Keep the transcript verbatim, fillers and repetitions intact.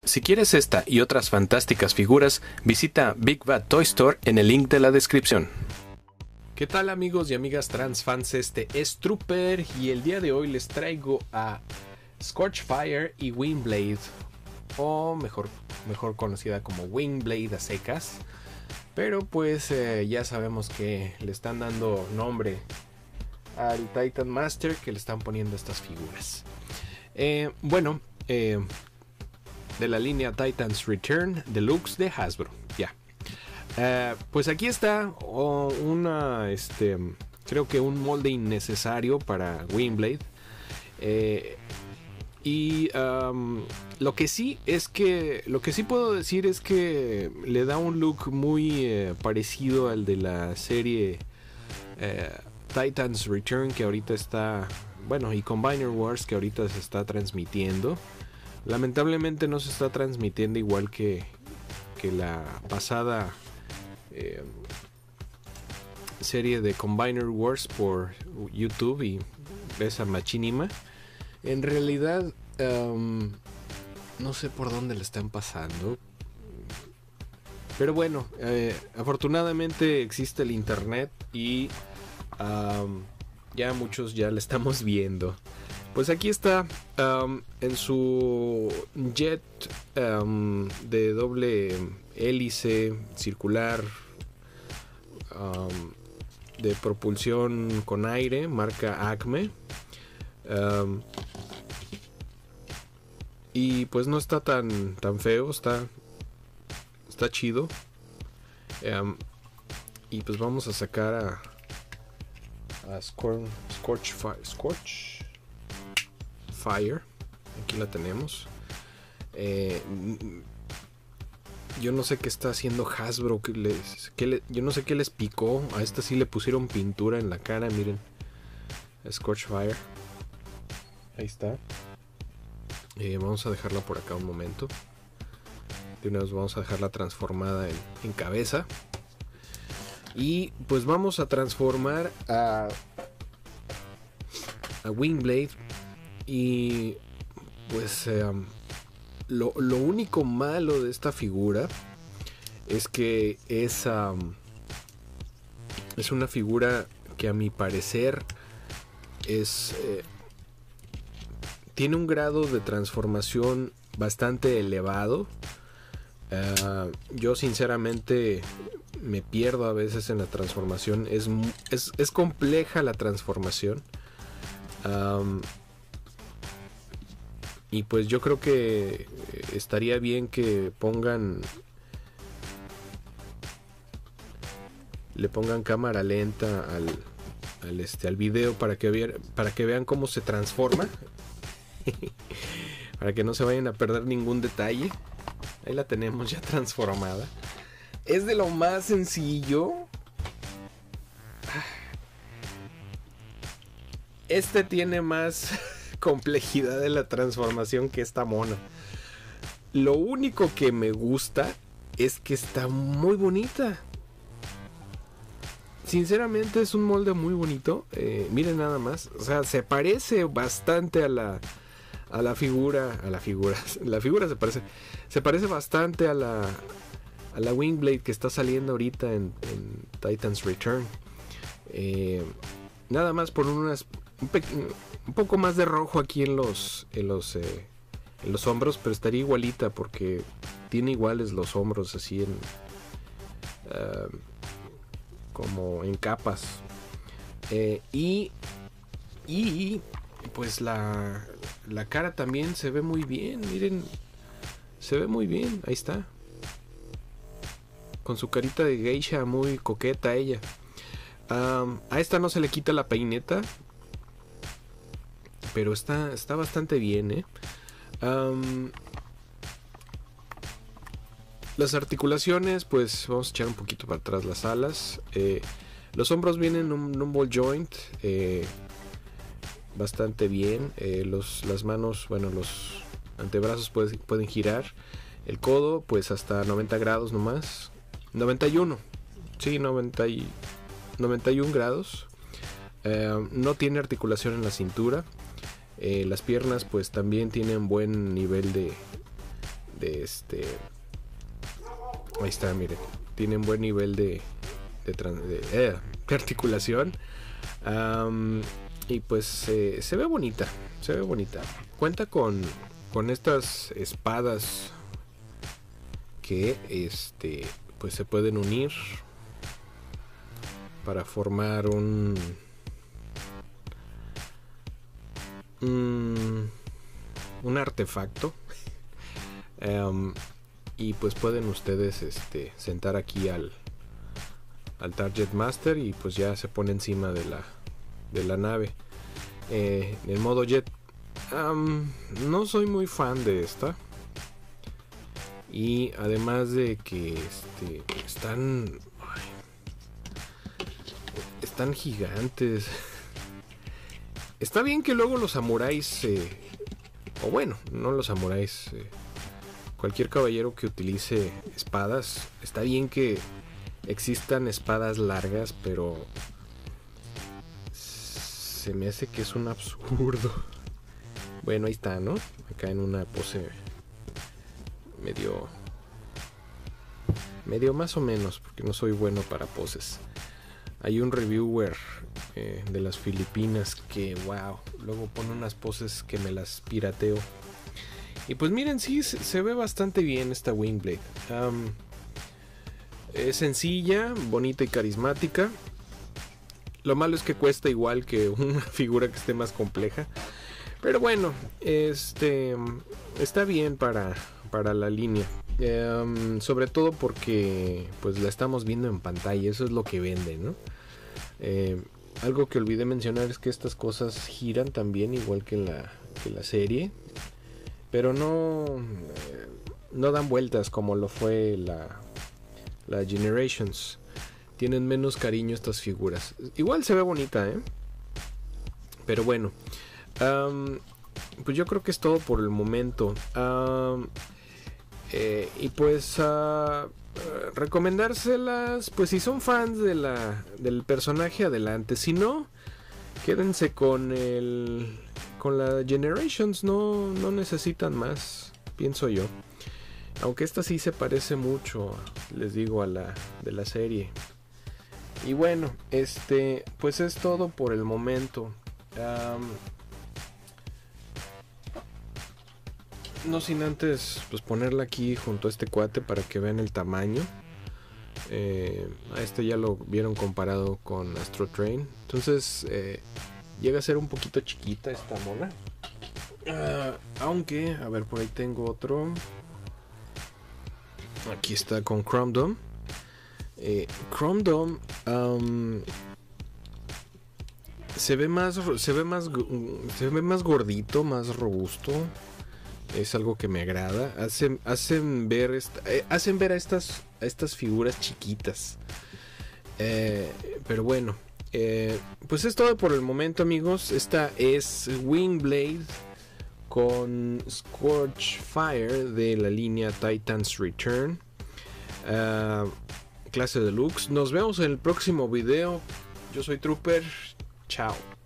Si quieres esta y otras fantásticas figuras, visita Big Bad Toy Store en el link de la descripción. ¿Qué tal, amigos y amigas trans fans? Este es Trooper y el día de hoy les traigo a Scorchfire y Windblade, o mejor, mejor conocida como Windblade a secas. Pero pues eh, ya sabemos que le están dando nombre al Titan Master, que le están poniendo estas figuras. Eh, bueno, eh, de la línea Titans Return Deluxe de Hasbro. Ya. Uh, pues aquí está oh, una, este, creo que un molde innecesario para Windblade. Eh, y um, lo que sí es que, lo que sí puedo decir es que le da un look muy eh, parecido al de la serie eh, Titans Return, que ahorita está, bueno, y Combiner Wars, que ahorita se está transmitiendo. Lamentablemente no se está transmitiendo igual que, que la pasada eh, serie de Combiner Wars por YouTube y esa machinima. En realidad um, no sé por dónde le están pasando, pero bueno, eh, afortunadamente existe el internet y um, ya muchos ya le estamos viendo. Pues aquí está um, en su jet um, de doble hélice circular um, de propulsión con aire, marca Acme. Um, y pues no está tan, tan feo, está, está chido. Um, y pues vamos a sacar a, a Scorch, Scorch, Scorch Fire. Aquí la tenemos. Eh, yo no sé qué está haciendo Hasbro. Que les, que le, yo no sé qué les picó. A esta sí le pusieron pintura en la cara. Miren. Scorch Fire. Ahí está. Eh, vamos a dejarla por acá un momento. De una vez vamos a dejarla transformada en, en cabeza. Y pues vamos a transformar a, a Windblade. Y pues eh, lo, lo único malo de esta figura es que es, um, es una figura que a mi parecer es, eh, tiene un grado de transformación bastante elevado. Uh, yo sinceramente me pierdo a veces en la transformación. Es, es, es compleja la transformación. Um, Y pues yo creo que estaría bien que pongan, le pongan cámara lenta al, al este al video para que vean, para que vean cómo se transforma. Para que no se vayan a perder ningún detalle. Ahí la tenemos ya transformada. Es de lo más sencillo. Este tiene más complejidad de la transformación que esta mona. Lo único que me gusta es que está muy bonita. Sinceramente es un molde muy bonito. Eh, miren nada más. O sea, se parece bastante a la a la figura. A la figura. La figura se parece. Se parece bastante a la a la Windblade que está saliendo ahorita en, en Titans Return. Eh, nada más por unas un pequeño un poco más de rojo aquí en los en los eh, en los hombros, pero estaría igualita porque tiene iguales los hombros así en uh, como en capas. Eh, y y pues la la cara también se ve muy bien, miren, se ve muy bien, ahí está, con su carita de geisha muy coqueta ella. Um, a esta no se le quita la peineta, pero está, está bastante bien, ¿eh? Um, las articulaciones, pues vamos a echar un poquito para atrás las alas. Eh, los hombros vienen en un, un ball joint. Eh, bastante bien. Eh, los, las manos, bueno, los antebrazos pueden, pueden girar. El codo, pues hasta noventa grados nomás. noventa y uno. Sí, noventa y, noventa y uno grados. Eh, no tiene articulación en la cintura. Eh, las piernas pues también tienen buen nivel de, de este. Ahí está, miren. Tienen buen nivel de, de, de, eh, de articulación. Um, y pues eh, se ve bonita. Se ve bonita. Cuenta con, con estas espadas que este pues se pueden unir para formar un, un, un artefacto. um, y pues pueden ustedes este, sentar aquí al, al Target Master y pues ya se pone encima de la, de la nave. Eh, en el modo jet um, no soy muy fan de esta. Y además de que este, están ay, están gigantes. Está bien que luego los samuráis eh, o bueno, no los samuráis, eh, cualquier caballero que utilice espadas, está bien que existan espadas largas, pero se me hace que es un absurdo. Bueno, ahí está, ¿no? Acá en una pose medio medio más o menos, porque no soy bueno para poses. Hay un reviewer eh, de las Filipinas que wow, luego pone unas poses que me las pirateo. Y pues miren, sí, se, se ve bastante bien esta Wingblade. Um, es sencilla, bonita y carismática. Lo malo es que cuesta igual que una figura que esté más compleja. Pero bueno, este está bien para, para la línea. Um, sobre todo porque pues la estamos viendo en pantalla. Eso es lo que vende, ¿no? Eh, algo que olvidé mencionar es que estas cosas giran también, igual que en la, que la serie. Pero no, eh, no dan vueltas como lo fue la, la Generations. Tienen menos cariño estas figuras. Igual se ve bonita, ¿eh? Pero bueno. Um, pues yo creo que es todo por el momento. Um, eh, y pues uh, recomendárselas, pues si son fans de la, del personaje, adelante. Si no, quédense con el con la Generations. No, no necesitan más, pienso yo. Aunque esta sí se parece mucho, les digo, a la de la serie. Y bueno, este pues es todo por el momento. Um, No sin antes pues ponerla aquí junto a este cuate para que vean el tamaño. Eh, a este ya lo vieron comparado con Astro Train. Entonces eh, llega a ser un poquito chiquita esta mona. Uh, aunque, a ver, por ahí tengo otro. Aquí está con Chrome Dome. Eh, Chrome Dome um, se ve más, se ve más, se ve más gordito, más robusto. Es algo que me agrada. Hacen, hacen ver esta, eh, hacen ver a estas, a estas figuras chiquitas. Eh, pero bueno, eh, pues es todo por el momento, amigos. Esta es Wingblade con Scorch Fire de la línea Titan's Return. Uh, clase deluxe. Nos vemos en el próximo video. Yo soy Trooper. Chao.